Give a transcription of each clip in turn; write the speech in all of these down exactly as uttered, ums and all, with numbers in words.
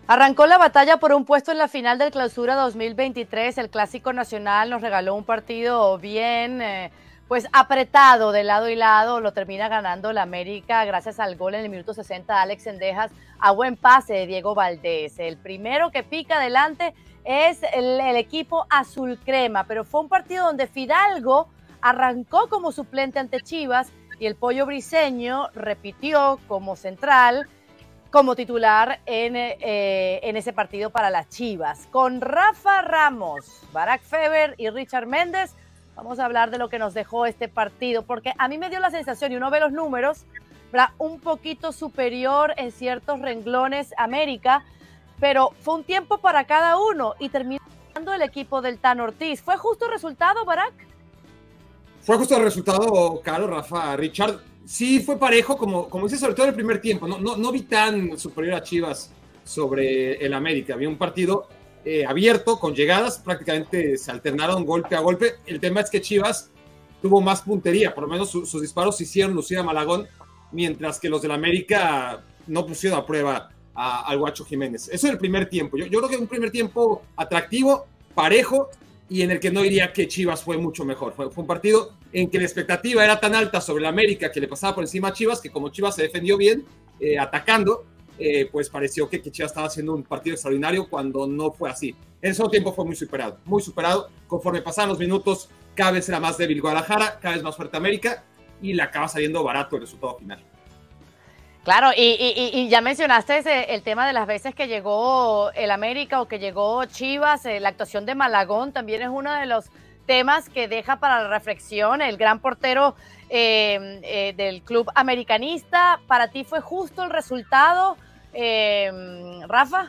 Arrancó la batalla por un puesto en la final del Clausura dos mil veintitrés. El Clásico Nacional nos regaló un partido bien eh, pues apretado de lado y lado. Lo termina ganando la América gracias al gol en el minuto sesenta de Alex Cendejas a buen pase de Diego Valdés. El primero que pica adelante es el, el equipo azul crema, pero fue un partido donde Fidalgo arrancó como suplente ante Chivas y el Pollo Briseño repitió como central, como titular en, eh, en ese partido para las Chivas. Con Rafa Ramos, Barak Feber y Richard Méndez, vamos a hablar de lo que nos dejó este partido, porque a mí me dio la sensación, y uno ve los números, ¿verdad?, un poquito superior en ciertos renglones América, pero fue un tiempo para cada uno y terminó el equipo del Tan Ortiz. ¿Fue justo el resultado, Barak? Fue justo el resultado, Caro, Rafa, Richard. Sí, fue parejo, como, como dices, sobre todo en el primer tiempo. No, no, no vi tan superior a Chivas sobre el América. Había un partido eh, abierto, con llegadas, prácticamente se alternaron golpe a golpe. El tema es que Chivas tuvo más puntería, por lo menos su, sus disparos hicieron lucir a Malagón, mientras que los del América no pusieron a prueba a, al Guacho Jiménez. Eso en el primer tiempo. Yo, yo creo que un primer tiempo atractivo, parejo, y en el que no diría que Chivas fue mucho mejor. Fue, fue un partido en que la expectativa era tan alta sobre el América que le pasaba por encima a Chivas, que como Chivas se defendió bien, eh, atacando, eh, pues pareció que, que Chivas estaba haciendo un partido extraordinario cuando no fue así. En el segundo tiempo fue muy superado, muy superado. Conforme pasaban los minutos, cada vez era más débil Guadalajara, cada vez más fuerte América, y le acaba saliendo barato el resultado final. Claro, y, y, y ya mencionaste ese, el tema de las veces que llegó el América o que llegó Chivas. Eh, la actuación de Malagón también es uno de los temas que deja para la reflexión. El gran portero eh, eh, del club americanista. ¿Para ti fue justo el resultado, eh, Rafa?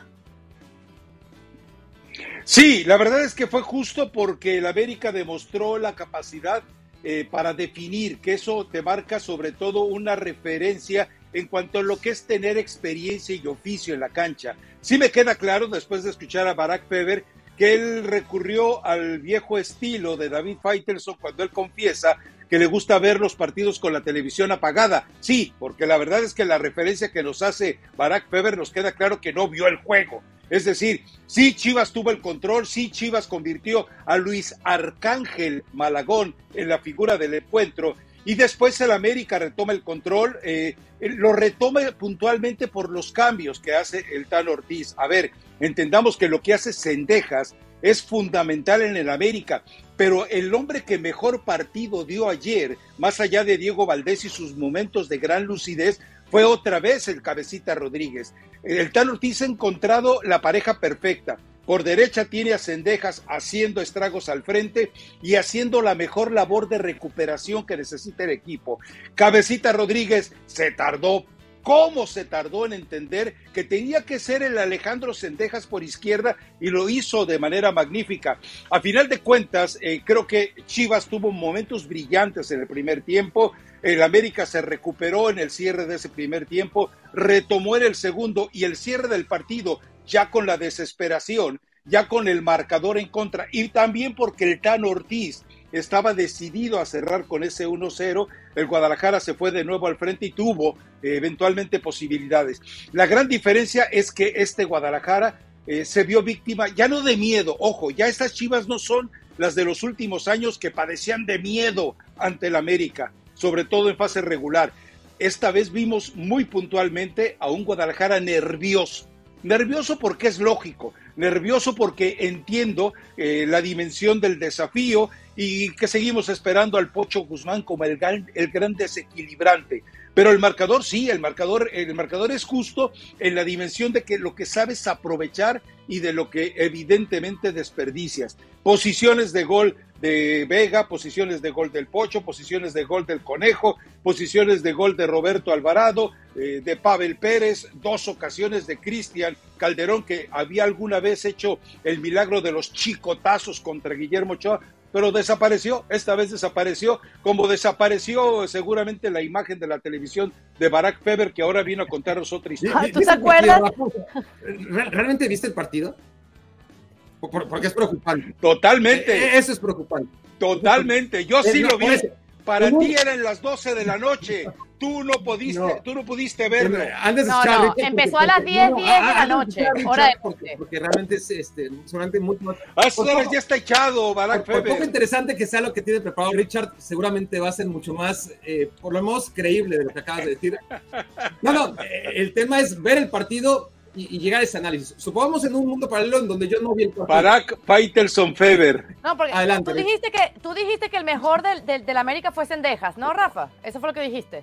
Sí, la verdad es que fue justo porque el América demostró la capacidad eh, para definir, que eso te marca sobre todo una referencia en cuanto a lo que es tener experiencia y oficio en la cancha. Sí me queda claro, después de escuchar a Barak Feber, que él recurrió al viejo estilo de David Faitelson cuando él confiesa que le gusta ver los partidos con la televisión apagada. Sí, porque la verdad es que la referencia que nos hace Barak Feber nos queda claro que no vio el juego. Es decir, sí Chivas tuvo el control, sí Chivas convirtió a Luis Arcángel Malagón en la figura del encuentro, y después el América retoma el control, eh, lo retoma puntualmente por los cambios que hace el Tan Ortiz. A ver, entendamos que lo que hace Cendejas es fundamental en el América, pero el hombre que mejor partido dio ayer, más allá de Diego Valdés y sus momentos de gran lucidez, fue otra vez el Cabecita Rodríguez. El Tan Ortiz ha encontrado la pareja perfecta. Por derecha tiene a Cendejas haciendo estragos al frente y haciendo la mejor labor de recuperación que necesita el equipo. Cabecita Rodríguez se tardó. ¿Cómo se tardó en entender que tenía que ser el Alejandro Cendejas por izquierda? Y lo hizo de manera magnífica. A final de cuentas, eh, creo que Chivas tuvo momentos brillantes en el primer tiempo. El América se recuperó en el cierre de ese primer tiempo, retomó en el segundo, y el cierre del partido ya con la desesperación, ya con el marcador en contra, y también porque el Tan Ortiz estaba decidido a cerrar con ese uno cero, el Guadalajara se fue de nuevo al frente y tuvo eh, eventualmente posibilidades. La gran diferencia es que este Guadalajara eh, se vio víctima, ya no de miedo, ojo, ya estas Chivas no son las de los últimos años que padecían de miedo ante el América, sobre todo en fase regular. Esta vez vimos muy puntualmente a un Guadalajara nervioso, nervioso porque es lógico, nervioso porque entiendo eh, la dimensión del desafío y que seguimos esperando al Pocho Guzmán como el gran, el gran desequilibrante. Pero el marcador sí, el marcador, el marcador es justo en la dimensión de que lo que sabes aprovechar y de lo que evidentemente desperdicias. Posiciones de gol de Vega, posiciones de gol del Pocho, posiciones de gol del Conejo, posiciones de gol de Roberto Alvarado, eh, de Pavel Pérez, dos ocasiones de Cristian Calderón, que había alguna vez hecho el milagro de los chicotazos contra Guillermo Ochoa, pero desapareció, esta vez desapareció, como desapareció seguramente la imagen de la televisión de Barak Feber, que ahora vino a contarnos otra historia. ¿Tú te acuerdas? ¿Realmente viste el partido? Porque es preocupante. Totalmente. Eso es preocupante. Totalmente, yo sí lo vi. Para ti eran las doce de la noche. Tú no pudiste, no. tú no pudiste verlo. Antes de no, escuchar, no, Richard, empezó porque, a las diez, no, diez de la antes noche, escuchar, hora de porque, porque realmente es este, solamente mucho más. A esas horas ya está echado, Barack Por, por poco Feber. interesante que sea lo que tiene preparado Richard, seguramente va a ser mucho más, eh, por lo menos, creíble de lo que acabas de decir. No, no, eh, el tema es ver el partido y, y llegar a ese análisis. Supongamos en un mundo paralelo en donde yo no vi el partido. Barack Faitelson Feber. No, porque Adelante, tú dijiste que tú dijiste que el mejor del, del, del América fue Cendejas, ¿no, Rafa? Eso fue lo que dijiste.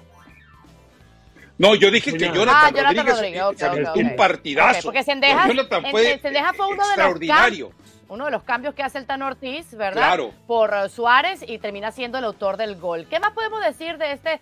No, yo dije que Jonathan, Ah, Jonathan Rodríguez, Rodríguez, ok, se aventó ok, un ok. partidazo. Ok, porque Cendejas, Jonathan en- fue en Cendejas fue uno de los extraordinario. cambios, uno de los cambios que hace el Tan Ortiz, ¿verdad? Claro. Por uh, Suárez y termina siendo el autor del gol. ¿Qué más podemos decir de este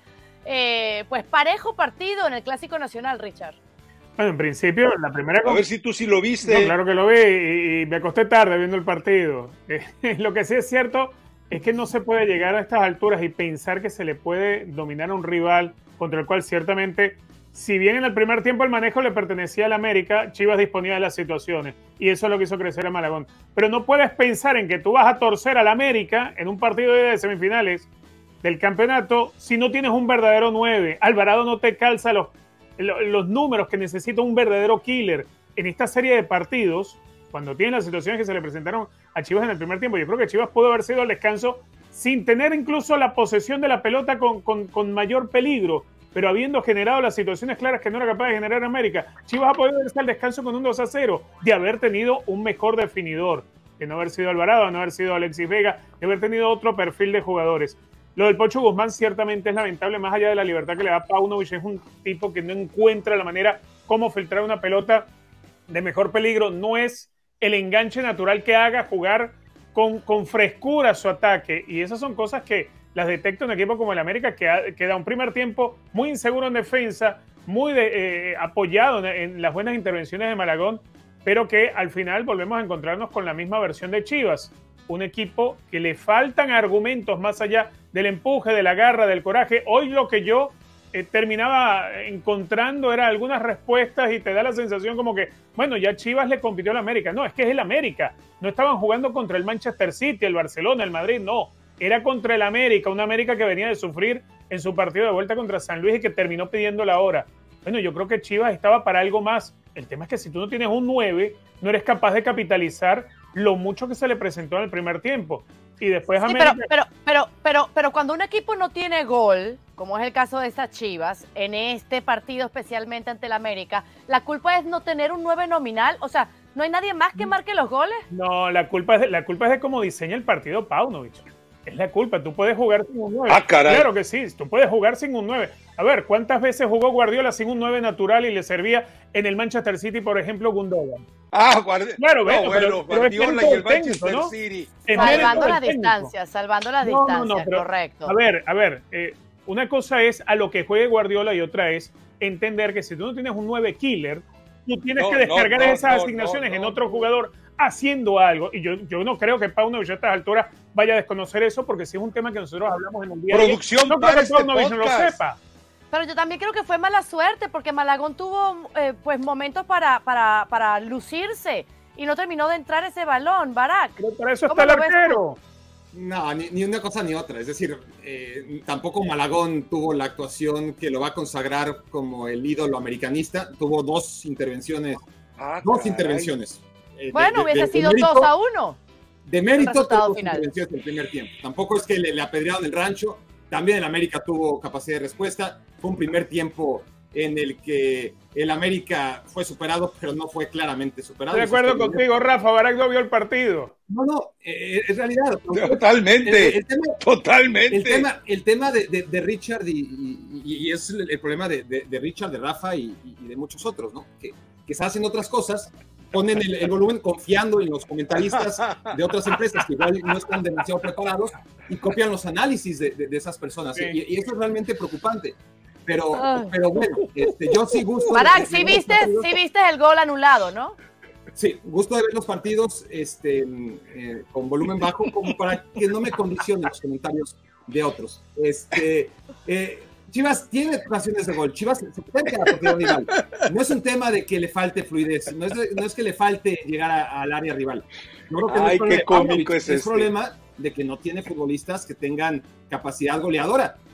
eh, pues parejo partido en el Clásico Nacional, Richard? Bueno, en principio, la primera A cosa... ver si tú sí lo viste. No, claro que lo vi y, y me acosté tarde viendo el partido. Eh, lo que sí es cierto es que no se puede llegar a estas alturas y pensar que se le puede dominar a un rival contra el cual ciertamente, si bien en el primer tiempo el manejo le pertenecía al América, Chivas disponía de las situaciones y eso es lo que hizo crecer a Malagón. Pero no puedes pensar en que tú vas a torcer al América en un partido de semifinales del campeonato si no tienes un verdadero nueve. Alvarado no te calza los, los números que necesita un verdadero killer en esta serie de partidos. Cuando tienen las situaciones que se le presentaron a Chivas en el primer tiempo, yo creo que Chivas pudo haber sido al descanso sin tener incluso la posesión de la pelota con, con, con mayor peligro, pero habiendo generado las situaciones claras que no era capaz de generar América. Chivas ha podido irse al descanso con un dos a cero, de haber tenido un mejor definidor, de no haber sido Alvarado, de no haber sido Alexis Vega, de haber tenido otro perfil de jugadores. Lo del Pocho Guzmán ciertamente es lamentable, más allá de la libertad que le da Paunovic, es un tipo que no encuentra la manera cómo filtrar una pelota de mejor peligro, no es el enganche natural que haga jugar con, con frescura su ataque, y esas son cosas que las detecta un equipo como el América que, ha, que da un primer tiempo muy inseguro en defensa, muy de, eh, apoyado en, en las buenas intervenciones de Malagón, pero que al final volvemos a encontrarnos con la misma versión de Chivas, un equipo que le faltan argumentos más allá del empuje, de la garra, del coraje. Hoy lo que yo eh, terminaba encontrando era algunas respuestas y te da la sensación como que, bueno, ya Chivas le compitió al América. No, es que es el América. No estaban jugando contra el Manchester City, el Barcelona, el Madrid, no. Era contra el América, una América que venía de sufrir en su partido de vuelta contra San Luis y que terminó pidiendo la hora. Bueno, yo creo que Chivas estaba para algo más. El tema es que si tú no tienes un nueve, no eres capaz de capitalizar lo mucho que se le presentó en el primer tiempo. Y después Sí, América... pero, pero, pero, pero, pero cuando un equipo no tiene gol, como es el caso de estas Chivas, en este partido especialmente ante el América, la culpa es no tener un nueve nominal. O sea, ¿no hay nadie más que marque los goles? No, la culpa es de, la culpa es de cómo diseña el partido Paunovic. Es la culpa, tú puedes jugar sin un nueve. Ah, caray. Claro que sí, tú puedes jugar sin un nueve. A ver, ¿cuántas veces jugó Guardiola sin un nueve natural y le servía en el Manchester City, por ejemplo, Gundogan? Ah, guarde... Claro, no, bueno, bueno, pero, pero es Guardiola mérito y el del técnico, Manchester ¿no? City. Es Salvando mérito las del técnico. distancias, salvando las No, no, distancias, no, pero, correcto. A ver, a ver, eh, una cosa es a lo que juegue Guardiola y otra es entender que si tú no tienes un nueve killer, tú tienes No, que descargar no, no, esas no, asignaciones no, en no, otro no. jugador haciendo algo. Y yo, yo no creo que Paunovic a estas alturas vaya a desconocer eso, porque si es un tema que nosotros hablamos en el día a día, Producción no creo para que este Paunovic no lo podcast. sepa. Pero yo también creo que fue mala suerte porque Malagón tuvo eh, pues momentos para, para, para lucirse y no terminó de entrar ese balón, Barack. Pero para eso ¿Cómo está el lo ves tú? arquero. No, ni, ni una cosa ni otra. Es decir, eh, tampoco Malagón tuvo la actuación que lo va a consagrar como el ídolo americanista. Tuvo dos intervenciones, Ah, dos caray. intervenciones. Eh, de- Bueno, de- hubiese de- de sido mérito- dos a uno. De mérito, resultado tuvo dos final. intervenciones en el primer tiempo. Tampoco es que le, le apedrearon el rancho. También el América tuvo capacidad de respuesta. Fue un primer tiempo en el que el América fue superado, pero no fue claramente superado. Estoy de acuerdo Eso es- contigo, Rafa. Barack no vio el partido. No, no, eh, es realidad. Totalmente, El- el tema- totalmente. El tema, el tema de, de, de Richard y, y, y es el, el problema de, de, de Richard, de Rafa y, y de muchos otros, ¿no? Que, que están haciendo otras cosas, ponen el, el volumen confiando en los comentaristas de otras empresas que igual no están demasiado preparados y copian los análisis de, de, de esas personas. Sí. Y, y eso es realmente preocupante. Pero, Ay. pero bueno, este, yo sí gusto. de- Barack, de sí ver los viste, partidos. sí viste el gol anulado, ¿no? Sí, gusto de ver los partidos este, eh, con volumen bajo, como para que no me condicionen los comentarios de otros. Este, eh, Chivas tiene ocasiones de gol, Chivas se puede quedar partido rival. No es un tema de que le falte fluidez, no es, de- no es que le falte llegar a- al área rival. Yo creo que no Ay, es problema qué de Paunovic, cómico es es este. problema de que no tiene futbolistas que tengan capacidad goleadora.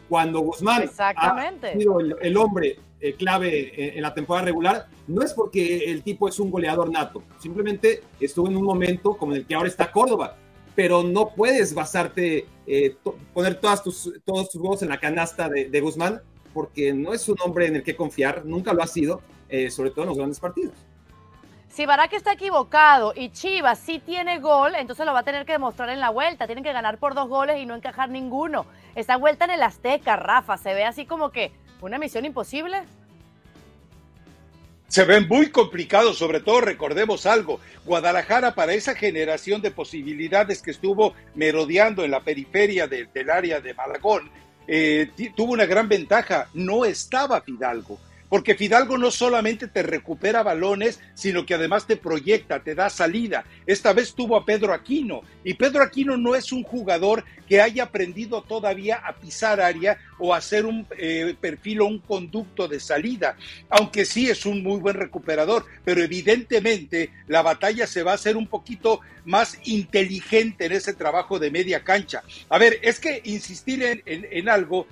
Cuando Guzmán Exactamente. ha sido el, el hombre eh, clave en, en la temporada regular, no es porque el tipo es un goleador nato, simplemente estuvo en un momento como en el que ahora está Córdoba, pero no puedes basarte, eh, to, poner todas tus, todos tus huevos en la canasta de, de Guzmán, porque no es un hombre en el que confiar, nunca lo ha sido, eh, sobre todo en los grandes partidos. Si Barak está equivocado y Chivas sí tiene gol, entonces lo va a tener que demostrar en la vuelta. Tienen que ganar por dos goles y no encajar ninguno. Esta vuelta en el Azteca, Rafa, se ve así como que una misión imposible. Se ven muy complicados, sobre todo recordemos algo, Guadalajara para esa generación de posibilidades que estuvo merodeando en la periferia de, del área de Malagón, eh, tuvo una gran ventaja, no estaba Fidalgo. Porque Fidalgo no solamente te recupera balones, sino que además te proyecta, te da salida. Esta vez tuvo a Pedro Aquino, y Pedro Aquino no es un jugador que haya aprendido todavía a pisar área o a hacer un eh, perfil o un conducto de salida, aunque sí es un muy buen recuperador, pero evidentemente la batalla se va a hacer un poquito más inteligente en ese trabajo de media cancha. A ver, es que insistir en, en, en algo,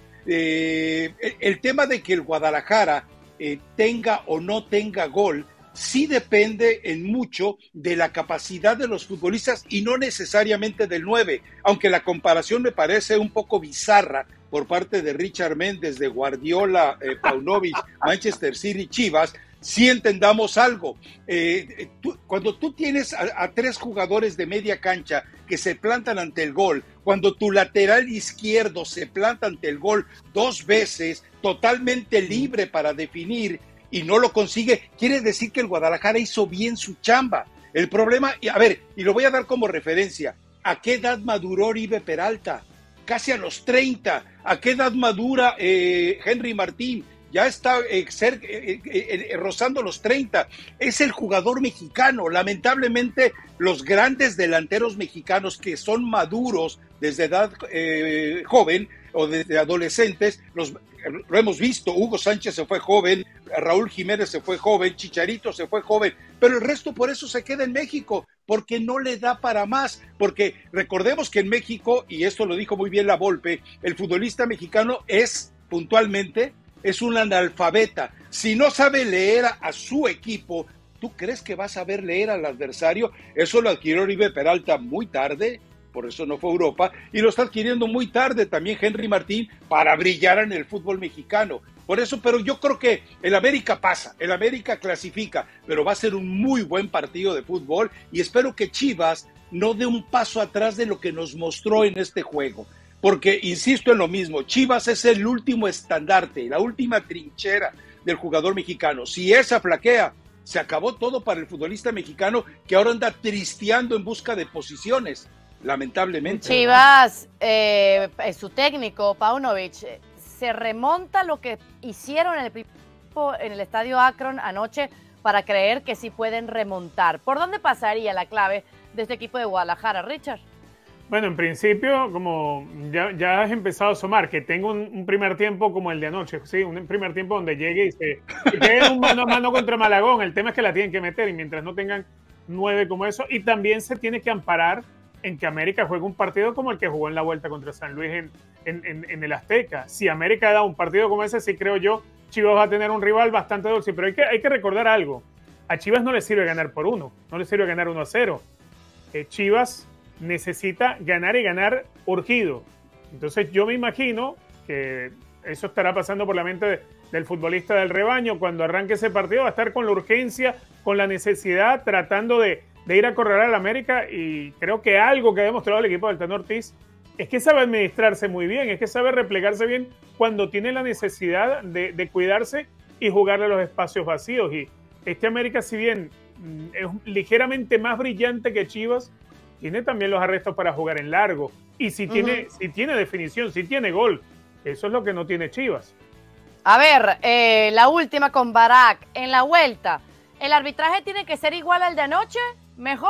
eh, el, el tema de que el Guadalajara Eh, tenga o no tenga gol, sí depende en mucho de la capacidad de los futbolistas y no necesariamente del nueve, aunque la comparación me parece un poco bizarra por parte de Richard Méndez, de Guardiola, eh, Paunovic, Manchester City, Chivas. Sí entendamos algo, eh, tú, cuando tú tienes a, a tres jugadores de media cancha que se plantan ante el gol, cuando tu lateral izquierdo se planta ante el gol dos veces, totalmente libre para definir y no lo consigue, quiere decir que el Guadalajara hizo bien su chamba. El problema, a ver, y lo voy a dar como referencia, ¿a qué edad maduró Oribe Peralta? Casi a los treinta. ¿A qué edad madura eh, Henry Martín? Ya está eh, ser, eh, eh, eh, rozando los treinta, es el jugador mexicano. Lamentablemente los grandes delanteros mexicanos que son maduros desde edad eh, joven o desde adolescentes, los, lo hemos visto, Hugo Sánchez se fue joven, Raúl Jiménez se fue joven, Chicharito se fue joven, pero el resto por eso se queda en México, porque no le da para más, porque recordemos que en México, y esto lo dijo muy bien la Volpe, el futbolista mexicano es puntualmente es un analfabeta. Si no sabe leer a, a su equipo, ¿tú crees que va a saber leer al adversario? Eso lo adquirió Oribe Peralta muy tarde, por eso no fue a Europa, y lo está adquiriendo muy tarde también Henry Martín para brillar en el fútbol mexicano. Por eso, pero yo creo que el América pasa, el América clasifica, pero va a ser un muy buen partido de fútbol y espero que Chivas no dé un paso atrás de lo que nos mostró en este juego. Porque, insisto en lo mismo, Chivas es el último estandarte, la última trinchera del jugador mexicano. Si esa flaquea, se acabó todo para el futbolista mexicano que ahora anda tristeando en busca de posiciones, lamentablemente. Chivas, eh, su técnico, Paunovic, se remonta lo que hicieron en el, en el estadio Akron anoche para creer que sí pueden remontar. ¿Por dónde pasaría la clave de este equipo de Guadalajara, Richard? Bueno, en principio, como ya, ya has empezado a asomar, que tengo un, un primer tiempo como el de anoche, sí, un primer tiempo donde llegue y se y quede un mano a mano contra Malagón. El tema es que la tienen que meter y mientras no tengan nueve como eso, y también se tiene que amparar en que América juegue un partido como el que jugó en la vuelta contra San Luis en, en, en, en el Azteca. Si América da un partido como ese, sí creo yo, Chivas va a tener un rival bastante dulce, pero hay que, hay que recordar algo. A Chivas no le sirve ganar por uno, no le sirve ganar uno a cero. Eh, Chivas necesita ganar y ganar urgido. Entonces yo me imagino que eso estará pasando por la mente de, del futbolista del rebaño. Cuando arranque ese partido va a estar con la urgencia, con la necesidad, tratando de, de ir a correr al América, y creo que algo que ha demostrado el equipo del Tano Ortiz es que sabe administrarse muy bien, es que sabe replegarse bien cuando tiene la necesidad de, de cuidarse y jugarle a los espacios vacíos. Y este América, si bien es ligeramente más brillante que Chivas, tiene también los arrestos para jugar en largo. Y si tiene, uh-huh. si tiene definición, si tiene gol. Eso es lo que no tiene Chivas. A ver, eh, la última con Barak. En la vuelta, ¿el arbitraje tiene que ser igual al de anoche? ¿Mejor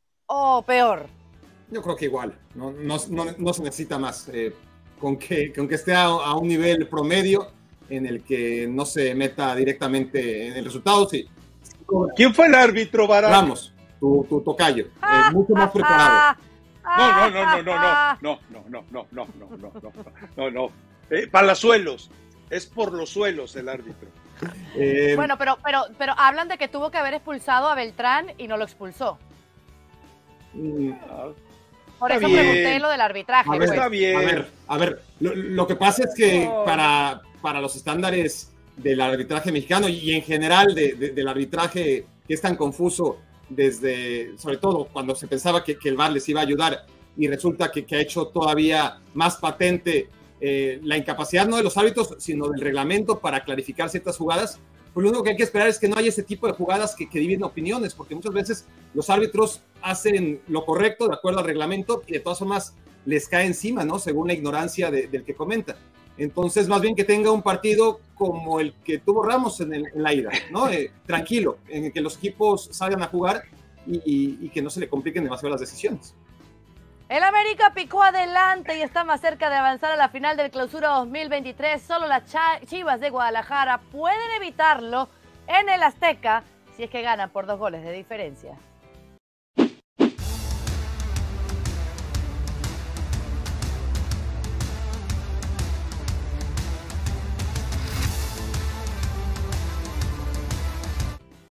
o peor? Yo creo que igual. No, no, no, no se necesita más. Eh, con, que, con que esté a, a un nivel promedio en el que no se meta directamente en el resultado. Sí. ¿Quién fue el árbitro, Barak? Vamos. Tu, tu tocayo, eh, mucho más preparado. No, no, no, no, no, no, no, no, no, no, no, no, no, no, no, no. Eh, Palazuelos, es por los suelos el árbitro. Eh, bueno, pero, pero, pero hablan de que tuvo que haber expulsado a Beltrán y no lo expulsó. Por eso bien. pregunté lo del arbitraje. A ver, pues. Está bien. A ver, a ver, lo, lo que pasa es que oh. para, para los estándares del arbitraje mexicano y en general de, de, del arbitraje que es tan confuso desde, sobre todo cuando se pensaba que, que el V A R les iba a ayudar y resulta que, que ha hecho todavía más patente eh, la incapacidad no de los árbitros, sino del reglamento para clarificar ciertas jugadas, pues lo único que hay que esperar es que no haya ese tipo de jugadas que, que dividen opiniones, porque muchas veces los árbitros hacen lo correcto de acuerdo al reglamento y de todas formas les cae encima, ¿no? Según la ignorancia de, del que comenta. Entonces, más bien que tenga un partido como el que tuvo Ramos en, el, en la ida, ¿no? Eh, tranquilo, en el que los equipos salgan a jugar y, y, y que no se le compliquen demasiado las decisiones. El América picó adelante y está más cerca de avanzar a la final del Clausura dos mil veintitrés. Solo las Chivas de Guadalajara pueden evitarlo en el Azteca si es que ganan por dos goles de diferencia.